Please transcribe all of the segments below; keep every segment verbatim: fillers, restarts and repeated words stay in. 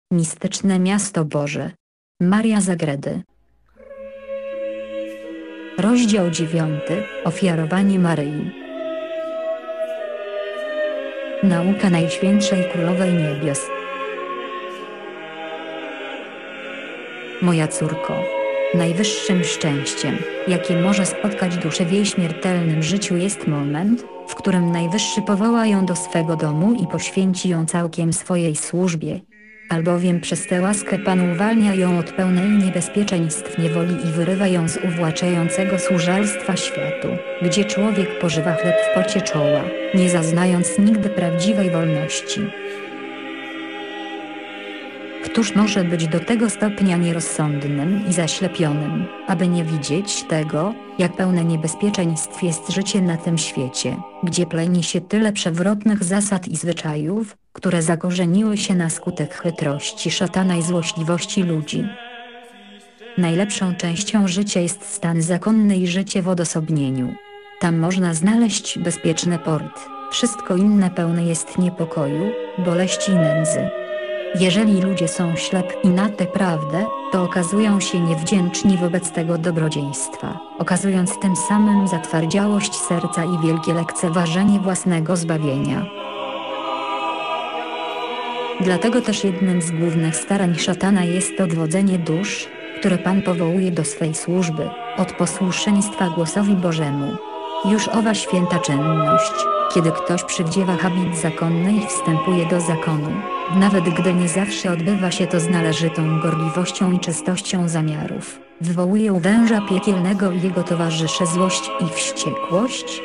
Mistyczne miasto Boże. Maria z Agredy. Rozdział dziewiąty. Ofiarowanie Maryi. Nauka Najświętszej Królowej Niebios. Moja córko, najwyższym szczęściem, jakie może spotkać duszę w jej śmiertelnym życiu, jest moment, w którym Najwyższy powoła ją do swego domu i poświęci ją całkiem swojej służbie. Albowiem przez tę łaskę Pan uwalnia ją od pełnej niebezpieczeństw niewoli i wyrywa ją z uwłaczającego służalstwa światu, gdzie człowiek pożywa chleb w pocie czoła, nie zaznając nigdy prawdziwej wolności. Któż może być do tego stopnia nierozsądnym i zaślepionym, aby nie widzieć tego, jak pełne niebezpieczeństw jest życie na tym świecie, gdzie pleni się tyle przewrotnych zasad i zwyczajów, które zakorzeniły się na skutek chytrości szatana i złośliwości ludzi. Najlepszą częścią życia jest stan zakonny i życie w odosobnieniu. Tam można znaleźć bezpieczny port, wszystko inne pełne jest niepokoju, boleści i nędzy. Jeżeli ludzie są ślepi na tę prawdę, to okazują się niewdzięczni wobec tego dobrodziejstwa, okazując tym samym zatwardziałość serca i wielkie lekceważenie własnego zbawienia. Dlatego też jednym z głównych starań szatana jest odwodzenie dusz, które Pan powołuje do swej służby, od posłuszeństwa głosowi Bożemu. Już owa święta czynność, kiedy ktoś przywdziewa habit zakonny i wstępuje do zakonu, nawet gdy nie zawsze odbywa się to z należytą gorliwością i czystością zamiarów, wywołuje u węża piekielnego i jego towarzyszy złość i wściekłość.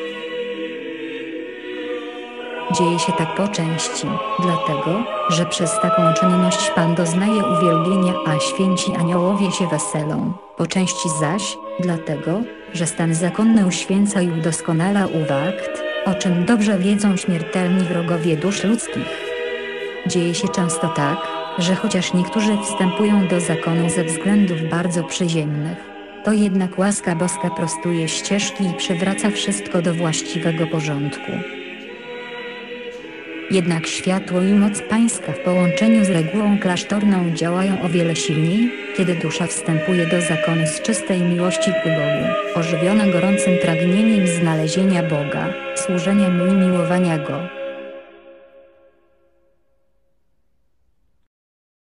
Dzieje się tak po części, dlatego, że przez taką czynność Pan doznaje uwielbienia, a święci aniołowie się weselą, po części zaś, dlatego, że stan zakonny uświęca i udoskonala ów akt, o czym dobrze wiedzą śmiertelni wrogowie dusz ludzkich. Dzieje się często tak, że chociaż niektórzy wstępują do zakonu ze względów bardzo przyziemnych, to jednak łaska boska prostuje ścieżki i przywraca wszystko do właściwego porządku. Jednak światło i moc Pańska w połączeniu z regułą klasztorną działają o wiele silniej, kiedy dusza wstępuje do zakonu z czystej miłości ku Bogu, ożywiona gorącym pragnieniem znalezienia Boga, służenia Mu i miłowania Go.